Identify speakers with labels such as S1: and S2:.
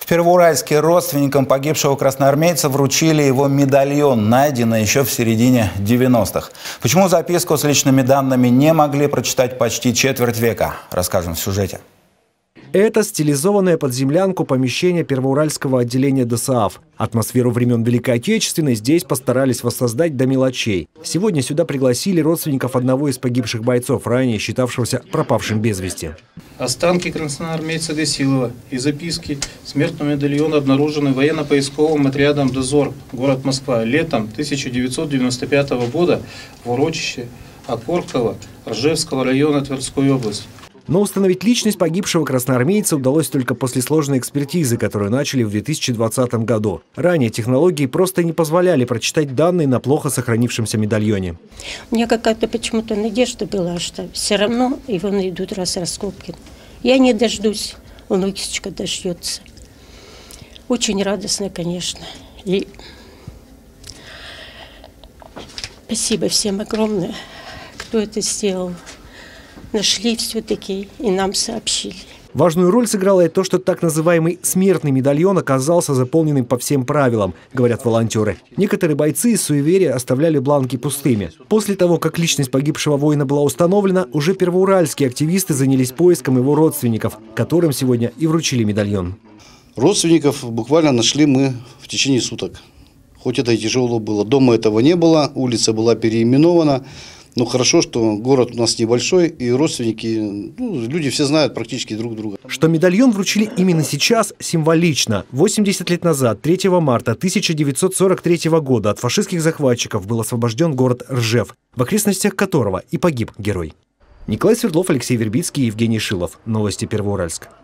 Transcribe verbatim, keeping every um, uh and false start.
S1: В Первоуральске родственникам погибшего красноармейца вручили его медальон, найденный еще в середине девяностых. Почему записку с личными данными не могли прочитать почти четверть века, расскажем в сюжете.
S2: Это стилизованное под землянку помещение Первоуральского отделения ДОСААФ. Атмосферу времен Великой Отечественной здесь постарались воссоздать до мелочей. Сегодня сюда пригласили родственников одного из погибших бойцов, ранее считавшегося пропавшим без вести.
S3: Останки красноармейца Гасилова и записки смертного медальона обнаружены военно-поисковым отрядом «Дозор», город Москва, летом тысяча девятьсот девяносто пятого года в урочище Окорково Ржевского района Тверской области.
S2: Но установить личность погибшего красноармейца удалось только после сложной экспертизы, которую начали в две тысячи двадцатом году. Ранее технологии просто не позволяли прочитать данные на плохо сохранившемся медальоне.
S4: У меня какая-то почему-то надежда была, что все равно его найдут, раз раскопки. Я не дождусь, внучечка дождется. Очень радостно, конечно. И спасибо всем огромное, кто это сделал. Нашли все-таки и нам сообщили.
S2: Важную роль сыграло и то, что так называемый смертный медальон оказался заполненным по всем правилам, говорят волонтеры. Некоторые бойцы из суеверия оставляли бланки пустыми. После того, как личность погибшего воина была установлена, уже первоуральские активисты занялись поиском его родственников, которым сегодня и вручили медальон.
S5: Родственников буквально нашли мы в течение суток. Хоть это и тяжело было. Дома этого не было, улица была переименована. Но хорошо, что город у нас небольшой, и родственники, ну, люди все знают практически друг друга.
S2: Что медальон вручили именно сейчас, символично. восемьдесят лет назад, третьего марта тысяча девятьсот сорок третьего года, от фашистских захватчиков был освобожден город Ржев, в окрестностях которого и погиб герой. Николай Свердлов, Алексей Вербицкий, Евгений Шилов. Новости Первоуральска.